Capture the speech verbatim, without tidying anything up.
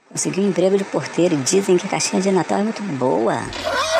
Consegui um emprego de porteiro e dizem que a caixinha de Natal é muito boa.